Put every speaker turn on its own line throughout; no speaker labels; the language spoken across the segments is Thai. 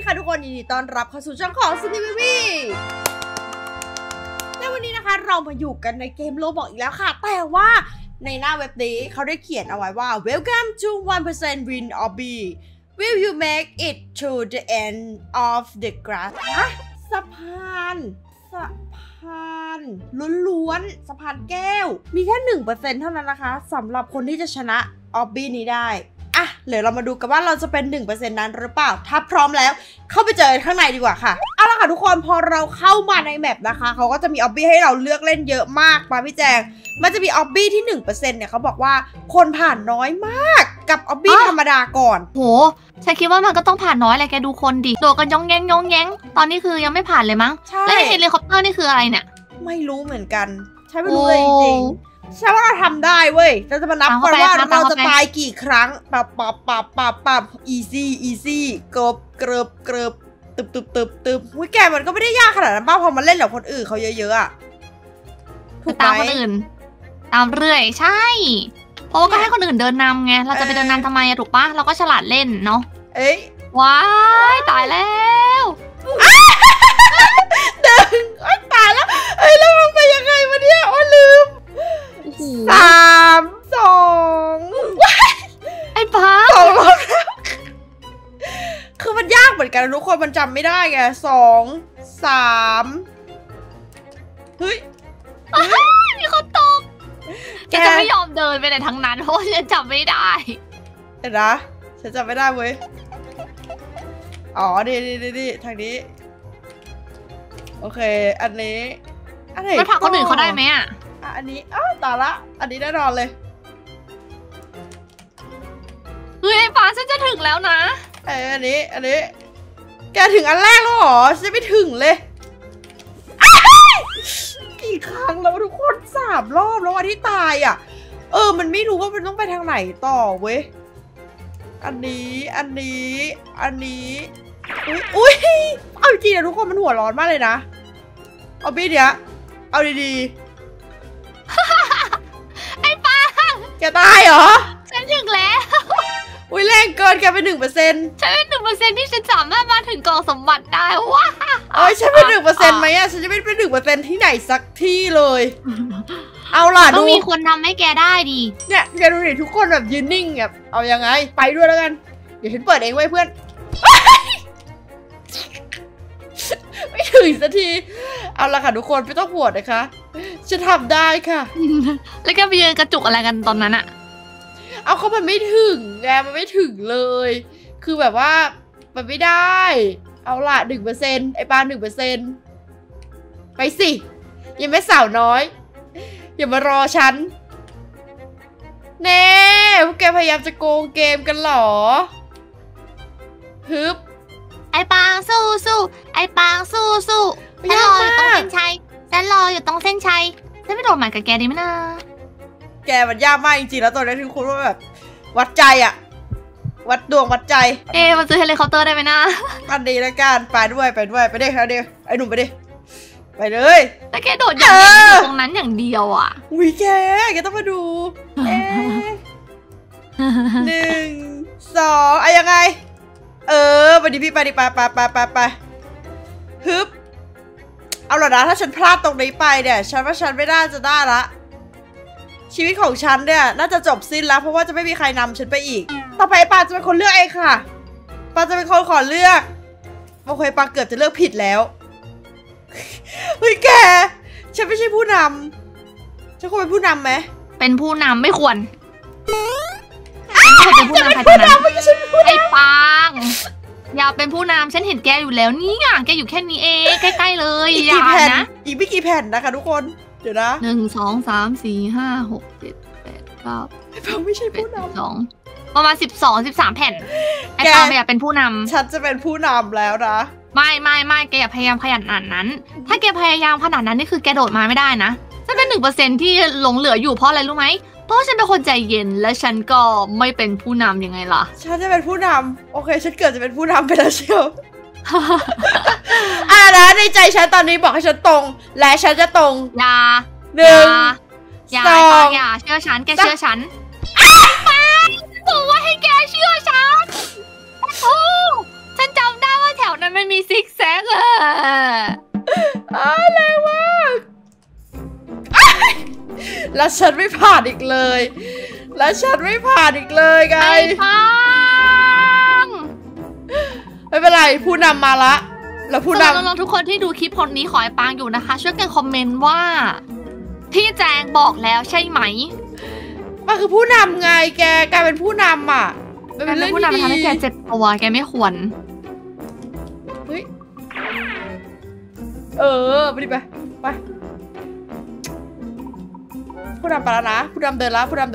ค่ะทุกคนยินดีต้อนรับเข้าสู่ช่องของซินิวีในวันนี้นะคะเรามาอยู่กันในเกมโลบอกอีกแล้วค่ะแต่ว่าในหน้าเว็บนี้เขาได้เขียนเอาไว้ว่า Welcome to 1% Win Obby Will you make it to the end of the grass สะพานล้วนๆสะพานแก้วมีแค่ 1% เท่านั้นนะคะสำหรับคนที่จะชนะออบบี้นี้ได้เดี๋ยวเรามาดูกันว่าเราจะเป็น 1% นั้นหรือเปล่าถ้าพร้อมแล้วเข้าไปเจอข้างในดีกว่าค่ะเอาละค่ะทุกคนพอเราเข้ามาในแมปนะคะเขาก็จะมีออบบี้ให้เราเลือกเล่นเยอะมากมาพี่แจงมันจะมีออบบี้ที่ 1% เนี่ยเขาบอกว่าคนผ่านน้อยมากกับออบบี้ธรรมดาก่อน
โหฉันคิดว่ามันก็ต้องผ่านน้อยเลยแกดูคนดิโดดกันย่องแย้งตอนนี้คือยังไม่ผ่านเลยมั้งแล้วเฮลิคอปเตอร์นี่คืออะไรเนี่ย
ไม่รู้เหมือนกันใช่ไม่รู้เลยจริงใช่ว่าเราทำได้เว้ยเราจะมานับกันว่าเราจะตายกี่ครั้งปับอีซี่เกิบตึบหุ้ยแกมันก็ไม่ได้ยากขนาดนั้นป้าพอมาเล่นกับคนอื่นเขาเยอะๆอะ
ถูกตามคนอื่นตามเรื่อยใช่เพราะว่าก็ให้คนอื่นเดินนำไงเราจะไปเดินนำทำไมอะถูกปะเราก็ฉลาดเล่นเนาะ
เอ้ย
ว้ายตายแล้ว
ดึงตายแล้วเอ้ยแล้วมันไปยังไงวะเนี่ยโอ้ลืม3 2
ไอ้ป้า
คือมันยากเหมือนกันทุกคนมันจำไม่ได้ไง2 3เฮ้ย
มีคนตกแกจะไม่ยอมเดินไปไหนทั้งนั้นเพราะว่าฉันจำไม่ได้
เห็นนะฉันจำไม่ได้เว้ยอ๋อนี่ทางนี้โอเคอันนี้
มันผลักคนอื่นเขาได้ไหมอ่ะ
อันนี้ตายละอันนี้แน่นอนเลย
เฮ้ยไอ้ฟ้าฉันจะถึงแล้วนะ
อันนี้แกถึงอันแรกแล้วเหรอฉันไม่ถึงเลยกี่ครั้งแล้วทุกคน3 รอบแล้ววันที่ตายอ่ะมันไม่รู้ว่ามันต้องไปทางไหนต่อเว้ยอันนี้อุ้ยเอาจริงนะทุกคนมันหัวร้อนมากเลยนะเอาบี้เนี้ยเอาดี
ไอ้ป้า
แกตายเหรอ
ฉันถึงแล้ว
อุ้ยแรงเกินแกเป็น 1%
ฉันเป็น 1% ที่ฉันสามารถมาถึงกล่องสมบัติได้ว้า
ฉันเป็น 1% ไหมอะฉันจะไม่เป็น 1% ที่ไหนสักที่เลยเอาล่ะ
ต้องมีคนทำให้แกได้ดิ
เนี่ยแกดูดิทุกคนแบบยืนนิ่งแบบเอายังไงไปด้วยแล้วกันเดี๋ยวฉันเปิดเองไว้เพื่อนไม่ถึงสักทีเอาละค่ะทุกคนไม่ต้องห่วงนะคะจะทำได้ค่ะ
แล้วแกไปยืนกระจุกอะไรกันตอนนั้นอะ
เอาเขามันไม่ถึงแกมันไม่ถึงเลยคือแบบว่ามันไม่ได้เอาล่ะ 1% ไอ้ปา 1% ไปสิยังไม่สาวน้อยอย่ามารอฉันแน่พวกแกพยายามจะโกงเกมกันหรอฮึบ
ไอ้ปางสู้ไอ้ปางสู้ฉันรออยู่ตรงเส้นชัยฉันไม่โดดหมายกับแกดีไหมนะ
แกมันยากมากจริงๆแล้วตอนนี้ที่คุณว่าแบบวัดใจอะวัดดวงวัดใจ
มันซื้อเฮลิคอปเตอร์ได้ไหมนะ
อันดีแล้วกันไปด้วยไปดิครับเดียวไอ้หนุ่มไปดิไปเลย
แต่แกโดดอย่างเดียวตรงนั้นอย่างเดียวอ่ะ
อุ้ยแกต้องมาดู1 2ยังไงไปดิพี่ไปดิไปฮึบเอาล่ะนะถ้าฉันพลาดตรงนี้ไปเนี่ยฉันว่าฉันไม่น่าจะได้ละชีวิตของฉันเนี่ยน่าจะจบสิ้นแล้วเพราะว่าจะไม่มีใครนำฉันไปอีกต่อไปปาจะเป็นคนเลือกเองค่ะปาจะเป็นคนขอเลือกโอเคปาเกือบจะเลือกผิดแล้วเฮ้ยแกฉันไม่ใช่ผู้นำฉันควรเป็นผู้นำไหม
เป็นผู้นำไม่ควรเป็นผู้นำใครทั้งนั้นไอ้ปางอย่าเป็นผู้นำฉันเห็นแกอยู่แล้วนี่แกอยู่แค่นี้เองใกล้ๆเลย
อย่านะอีกไม่กี่แผ่นนะคะทุกคนเดี๋ยวนะ
1 2 3 4 5 6 7 8 9
ไอ้ปางไม่ใช่ผู้น
ำประมาณ13 แผ่นไอ้ปางอยากเป็นผู้นำ
ฉันจะเป็นผู้นำแล้วนะ
ไม่แกอย่าพยายามขนาดนั้นถ้าแกพยายามขนาดนั้นนี่คือแกโดดมาไม่ได้นะฉันเป็น 1% ที่หลงเหลืออยู่เพราะอะไรรู้ไหมเพราะฉันเป็นคนใจเย็นและฉันก็ไม่เป็นผู้นำยังไงล่ะ
ฉันจะเป็นผู้นำโอเคฉันเกิดจะเป็นผู้นำไปแล้วเชียวนะในใจฉันตอนนี้บอกให้ฉันตรงและฉันจะตรง
อย่าเชื่อฉันแกเชื่อฉันบอกว่าให้แกเชื่อฉันฉันจำได้ว่าแถวนั้นไม่มีซิกแซกอะ
แรงมากแล้วฉันไม่ผ่านอีกเลยไง
ไอ้ปัง
ไม่เป็นไรผู้นำมาละแล้วผู้นำ
น้องๆทุกคนที่ดูคลิปคนนี้ขอไอ้ปังอยู่นะคะ ช่วยกันคอมเมนต์ว่าพี่แจงบอกแล้วใช่ไหม
มันคือผู้นำไงแกกลายเป็นผู้นำอ่ะมัน
กา
เป็
ร
น
เป็
เรื่อน ง
ผู้นำ
ที่
ทำให้
ดี
แกเจ็บตัวแกไม่ควร
เฮ้ยไปดิไปผู้นำไปแล้วนะผู้นำเดินแล้วผู้นำ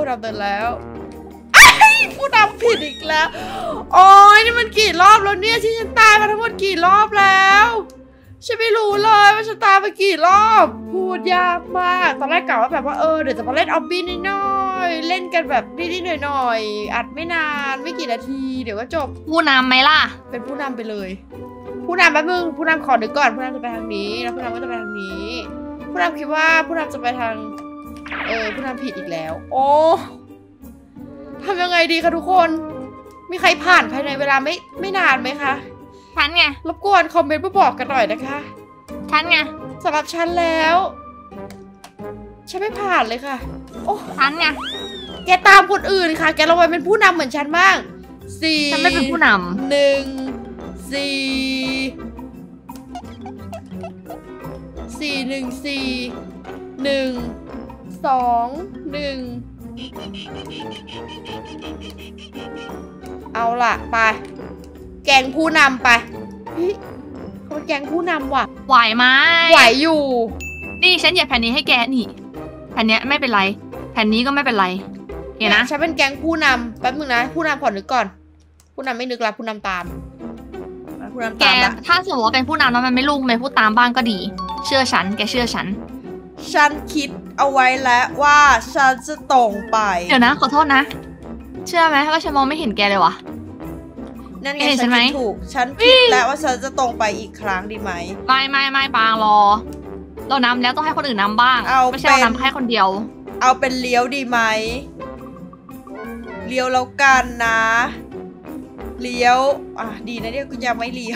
ผิดอีกแล้วโอ้ยนี่มันกี่รอบแล้วเนี่ยที่ฉันตายมาทั้งหมดกี่รอบแล้วฉันไม่รู้เลยว่าฉันตายมากี่รอบพูดยากมากตอนแรกกะว่าแบบว่าเดี๋ยวจะมาเล่นออบบี้นิดหน่อยเล่นกันแบบนิดๆหน่อยๆอัดไม่นานไม่กี่นาทีเดี๋ยวก็จบ
ผู้นำไหมล่ะ
เป็นผู้นำไปเลย ผู้นำแป๊บนึงผู้นำขอนึกก่อนผู้นำจะไปทางนี้แล้วผู้นำก็จะไปทางนี้ ผู้นำคิดว่าผู้นำจะไปทางผู้นำผิดอีกแล้วโอ้ทำยังไงดีคะทุกคนมีใครผ่านภายในเวลาไม่นานไหมคะ
ฉันไง
รบกวนคอมเมนต์มาบอกกันหน่อยนะคะ
ฉันไง
สำหรับฉันแล้วฉันไม่ผ่านเลยค่ะโอ้
ฉันไง
แกตามคนอื่นค่ะแกระวังเป็นผู้นำเหมือนฉันบ้าง
ฉันไม่เป็นผู้นำ
เอาล่ะไปแกงผู้นำไปเฮ้ยเขาเป็นแกงผู้นำว่ะ
ไหวไหม
ไหวอยู่
นี่ฉันเหยียบแผ่นนี้ให้แกนี่แผ่นนี้ไม่เป็นไรแผ่นนี้ก็ไม่เป็นไรเห็นนะ
ฉันเป็นแกงผู้นำแป๊บนึงนะผู้นำขอนึกก่อนผู้นำไม่นึกละผู้นำตามผู้นำ
แก
ตามละ
ถ้าสมมติว่าเป็นผู้นำแล้วมันไม่ลุ่มไม่พูดตามบ้างก็ดี เชื่อฉันแกเชื่อฉัน
ฉันคิดเอาไว้แล้วว่าฉันจะตรงไป
เดี๋ยวนะขอโทษนะ เชื่อไหมว่าฉันมองไม่เห็นแกเลยวะ
นั่นไง
เห็นฉั
ฉัน
นไหม
คิดถูกฉันคิดแล้วว่าฉันจะตรงไปอีกครั้งดีไหม
ไม่ปางรอ เรานำแล้วต้องให้คนอื่นนำบ้าง
เอา
ไม่ใช่เรานำแค่คนเดียว
เอาเป็นเลี้ยวดีไหมเลี้ยวแล้วกันนะเลี้ยวดีนะเนี่ยกูยังไม่เลี้ยว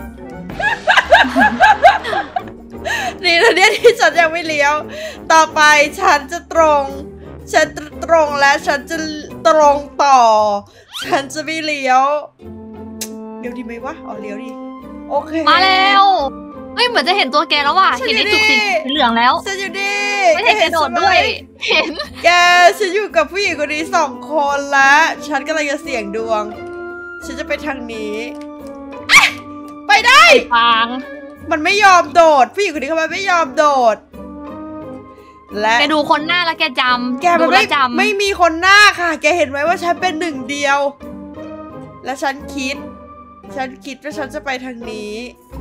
ดีนะเนี่ยที่ฉันยังไม่เลี้ยวต่อไปฉันจะตรงและฉันจะตรงต่อฉันจะไม่เลี้ยวเลี้ยวดีไหมวะเลี้ยวดีโอเค
มาแล้วเฮ้ยเหมือนจะเห็นตัวแกแล้วว่ะ
ฉัน
เห็น
อยู่
ไอ้จุกสี
นี่
เหลืองแล้ว
ฉันอยู่ดิ
ไม่เห็นแกโดดด้วย เห็น
แกฉันอยู่กับผู้หญิงคนนี้2 คนแล้วฉันกำลังจะเสี่ยงดวงฉันจะไปทางนี้ไปได้
ปาง
มันไม่ยอมโดดผู้หญิงคนนี้ทำไมไม่ยอมโดดและ
แกดูคนหน้าแล้วแกจำ
แกมัน
ดูแลวจำ
ไม่มีคนหน้าค่ะแกเห็นไหมว่าฉันเป็น1 เดียวและฉันคิดว่าฉันจะไปทางนี้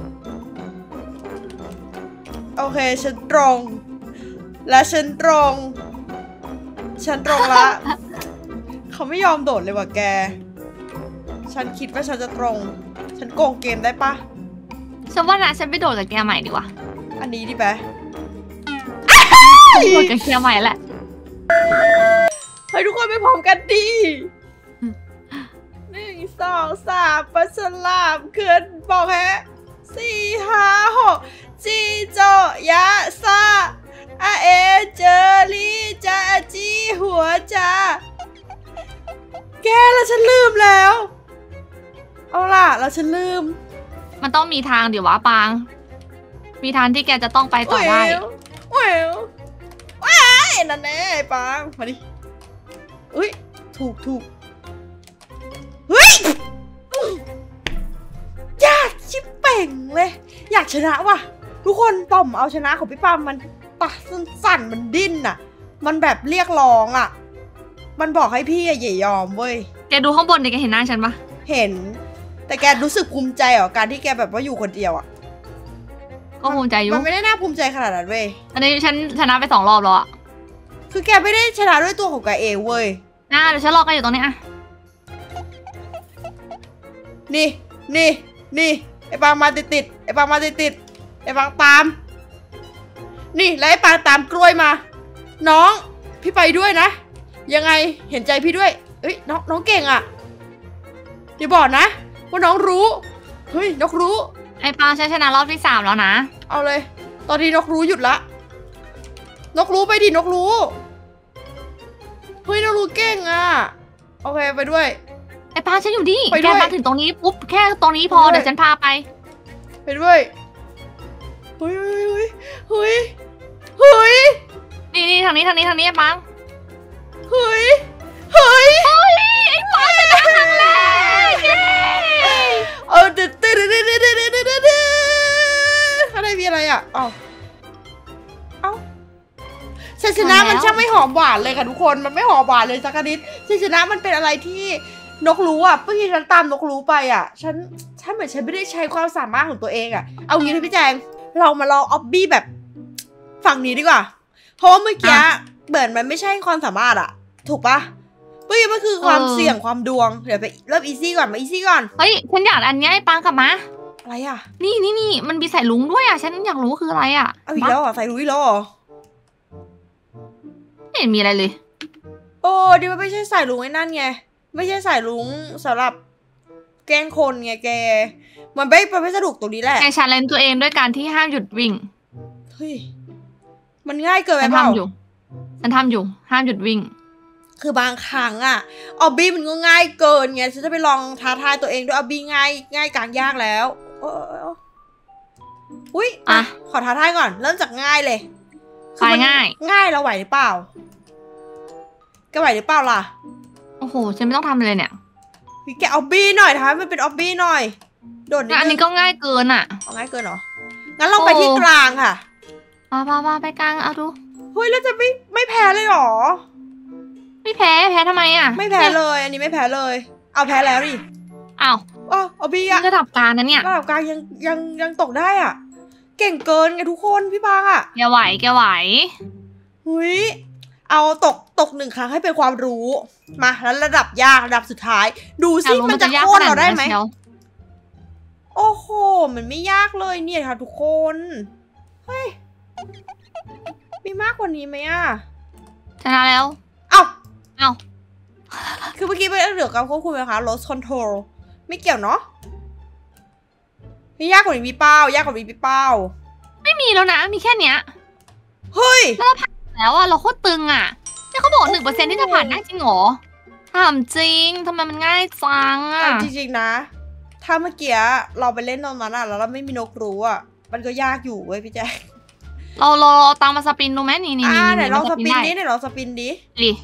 โอเคฉันตรงและฉันตรงละ เขาไม่ยอมโดดเลยว่ะแกฉันคิดว่าฉันจะตรงฉันโกงเกมได้ปะ
ฉันว่านะฉันไปโดดกับแกใหม่ดีกว่า
อันนี้ดิแปะ
โดดกับแกใหม่แหละ
ให้ทุกคนไปพร้อมกันดี1 2 3ปัสลามขึ้นบอกแฮะ4 5 6จีโจยะซาเอเจอรี่จาจีหัวจ้าแกแล้วฉันลืมแล้วเอาล่ะแล้วฉันลืม
มันต้องมีทางเดี๋ยววะปาง มีทางที่แกจะต้องไปต่อได้
ว้ายนั่นแน่ไอ้ปังมาดิอุ้ยถูกเฮ้ยยากชิบเป่งเลยอยากชนะว่ะทุกคนต่อมเอาชนะของพี่ปามมันปะสั่นมันดิ้นอ่ะมันแบบเรียกร้องอ่ะมันบอกให้พี่อย่ายอมเว้ย
แกดูข้างบนดิแกเห็นหน้าฉันปะ
เห็นแต่แกรู้สึกภูมิใจเหรอการที่แกแบบว่าอยู่คนเดียวอ่ะ
ก็ภูมิใจอยู่
มันไม่ได้น่าภูมิใจขนาดนั้นเว้ย
อันนี้ฉันชนะไป2 รอบแล้วอะ
คือแกไม่ได้ชนะด้วยตัวของแกเองเว้ย
เดี๋ยวฉันรอแกอยู่ตรงนี้อะ
นี่ไอ้ปางมาติดไอ้ปางมาติดไอ้ปางตามนี่แล้วไอ้ปางตามกล้วยมาน้องพี่ไปด้วยนะยังไงเห็นใจพี่ด้วยเอ้ยน้องเก่งอ่ะอย่าบอกนะว่าน้องรู้เฮ้ยนกรู้
ไอ้ปางฉันชนะรอบที่ 3แล้วนะ
เอาเลย ตอนนี้นกรู้หยุดละนกรู้ไปดินกรู้เฮ้ยนกรู้เก่งอ่ะโอเคไปด้วย
ไอ้ปางฉันอยู่ดิ
ไปด้
แก
วย
มาถึงตรงนี้ปุ๊บแค่ตรงนี้พอ
ไปด้วย
เดี๋ยวฉันพาไป
ไปด้วยเฮ้ยเฮ้ยเฮ้ยเฮ้ย
นี่ทางนี้ไอ้ปาง
เฮ้ยเฮ้ย
ไอ้ปางชนะครั้งแรกเย้
เด็ดอะไรมีอะไรอ่ะเอ้าชัยชนะมันช่างไม่หอมหวานเลยค่ะทุกคนมันไม่หอมหวานเลยสักนิดชัยชนะมันเป็นอะไรที่นกรู้อ่ะเมื่อกี้ฉันตามนกรู้ไปอ่ะฉันเหมือนฉันไม่ได้ใช้ความสามารถของตัวเองอ่ะเอางี้นะพี่แจงเรามาลองออบบี้แบบฝั่งนี้ดีกว่าเพราะว่าเมื่อกี้เหมือนมันไม่ใช่ความสามารถอ่ะถูกปะเมื่อกี้มันคือความเสี่ยงความดวงเดี๋ยวไปเริ่มอีซี่ก่อนมาอีซี่ก่อน
เฮ้ยฉันอยากอันเนี้ยไอ้ปางกลับมา
อะไรอ่ะ
นี่มันมีใส่ลุงด้วยอ่ะฉันอยากรู้คืออะไรอ่ะ
เอาอีกแล้วเหรอใส่ลุยแล้วเหรอ
ไม่เห็นมีอะไรเลย
โอ้ดิมันไม่ใช่สายลุงไอ้นั่นไงไม่ใช่สายลุงสำหรับแกล้งคนไงแกมันไม่สนุกตรงนี้แหละ
แกชาเลนจ์ตัวเองด้วยการที่ห้ามหยุดวิ่ง
เฮ้ยมันง่ายเกินไป
ฉัน
เปล่า
ทำอยู่ห้ามหยุดวิ่ง
คือบางครั้งอะออบบี้มันก็ง่ายเกินไงฉันจะไปลองท้าทายตัวเองด้วยออบบี้ง่ายกลางยากแล้วอุ้ยขอท้าทายก่อนเริ่มจากง่ายเลย
ไปง่าย
เราไหวหรือเปล่าแกไหวหรือเปล่าล่ะ
โอ้โหฉันไม่ต้องทำเลยเนี่ย
พี่แกออบบี้หน่อยท้ามันเป็นออบบี้หน่อยโดดนิดนึง
อันนี้ก็ง่ายเกินอ่ะ
เอาง่ายเกินเหรองั้นลองไปที่กลางค่ะ
มาไปกลางเอาดู
เฮ้ยแล้วจะไม่แพ้เลยเหรอ
ไม่แพ้ทำไมอ่ะ
ไม่แพ้เลยอันนี้ไม่แพ้เลยเอาแพ้แล้วดิ
อ้าว
เอาบี้อะ
ระดับกลางนะเนี่ย
ระดับกลางยังตกได้อ่ะเก่งเกินไงทุกคนพี่บางอ่ะ
แกไหว
หุยเอาตก1 ครั้งให้เป็นความรู้มาแล้วระดับยากระดับสุดท้ายดูสิมันจะโค่นเราได้ไหมโอ้โหมันไม่ยากเลยเนี่ยค่ะทุกคนเฮ้ยมีมากกว่านี้ไหมอ่ะ
ชนะแล้ว
เอ้า
เอา
คือเมื่อกี้เป็นเรื่องการควบคุมนะคะ loss control ไม่เกี่ยวเนาะยากกว่านี้มีเป้ายากกว่านี้มีเป้า
ไม่มีแล้วนะมีแค่เนี้ย
เฮ้ย
แล้วอะเราโคตรตึงอะเนี่ยเขาบอก1%ที่จะผ่านได้จริงเหรอถามจริงทำไมมันง่ายจังอะ
จริงๆนะถ้าเมื่อกี้เราไปเล่นตรงนั้นอะแล้วเราไม่มีนกรู้อะมันก็ยากอยู่เว้ยพี่แจ๊ค
เราตามมาสปินดูไหมนี่
ไหนลองสปินดิ1 2 3ดิ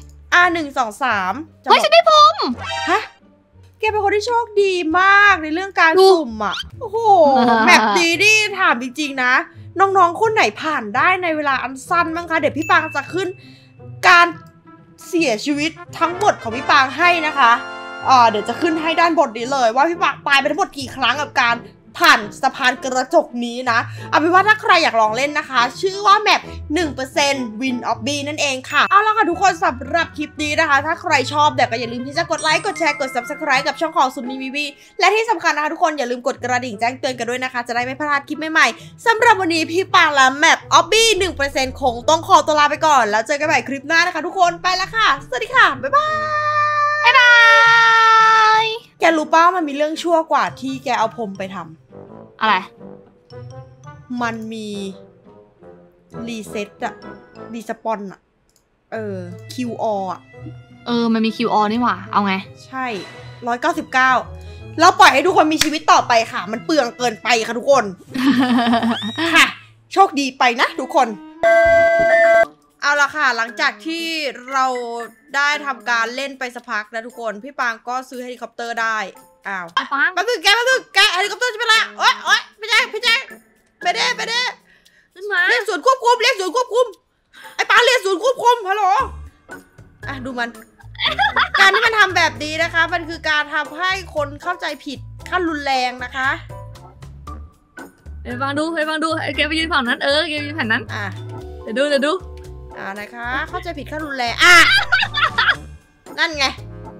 เฮ้ยฉันได้พรม
ฮะแกเป็นคนที่โชคดีมากในเรื่องการสุ่มอ่ะโอ้โหแบบดีดิถามจริงๆนะน้องๆคนไหนผ่านได้ในเวลาอันสั้นบ้างคะเดี๋ยวพี่ปางจะขึ้นการเสียชีวิตทั้งหมดของพี่ปางให้นะคะเดี๋ยวจะขึ้นให้ด้านบนนี้เลยว่าพี่ปางตายไปทั้งหมดกี่ครั้งกับการผ่านสะพานกระจกนี้นะเอาเป็นว่าถ้าใครอยากลองเล่นนะคะชื่อว่าแมป 1% Win of B นั่นเองค่ะเอาละค่ะทุกคนสำหรับคลิปนี้นะคะถ้าใครชอบก็อย่าลืมที่จะกดไลค์กดแชร์กด Subscribe กับช่องของซุมนีวีและที่สำคัญนะคะทุกคนอย่าลืมกดกระดิ่งแจ้งเตือนกันด้วยนะคะจะได้ไม่พลาดคลิปใหม่ๆสำหรับวันนี้พี่ปางและแมป of B 1% คงต้องขอตัวลาไปก่อนแล้วเจอกันใหม่คลิปหน้านะคะทุกคนไปแล้วค่ะสวัสดีค่ะบ๊ายบายแกรู้ป่ะมันมีเรื่องชั่วกว่าที่แกเอาพรมไปทำ
อะไร
มันมีรีเซ็ตอะรีสปอนอะQR อะ
มันมี QR นี่หว่าเอาไง
ใช่199แล้วปล่อยให้ทุกคนมีชีวิตต่อไปค่ะมันเปลืองเกินไปค่ะทุกคน ค่ะโชคดีไปนะทุกคนเอาละค่ะหลังจากที่เราได้ทำการเล่นไปสักพักนะทุกคนพี่ปางก็ซื้อเฮลิคอปเตอร์ได้อ้าวมาถึงแกเฮลิคอปเตอร์จะเป็นละโอ๊ยพี่แจ๊คไปเด้
ขึ้นมา
เรียกศูนย์ควบคุมไอ้ปางเรียกศูนย์ควบคุมฮัลโหลดูมัน การที่มันทำแบบนี้นะคะมันคือการทำให้คนเข้าใจผิดขั้นรุนแรงนะคะ
ไปฟังดูแกไปยืนฝั่งนั้นแกยืนฝั่งนั้นเดี๋ยวดู
นะคะเข้าใจผิดขั้นรุนแรงนั่นไง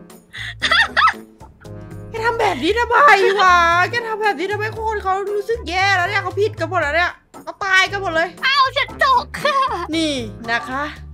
แกทำแบบนี้ทำไมวะแกทำแบบนี้ทำไมคนเขารู้สึกแย่แล้วเนี่ยเขาผิดกันหมดแล้วเนี่ยเขาตายกันหมดเลย
อ้าวฉันตกค่ะ
นี่นะคะ